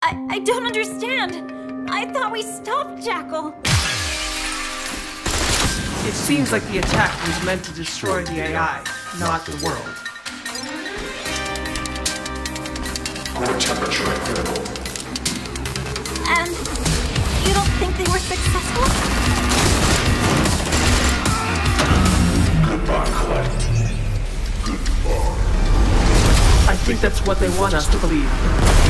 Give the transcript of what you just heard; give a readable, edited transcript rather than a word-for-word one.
I don't understand. I thought we stopped Jackal. It seems like the attack was meant to destroy the AI, not the world. Core temperature critical. And you don't think they were successful? Goodbye, Colette. Goodbye. I think that's what they want us to believe.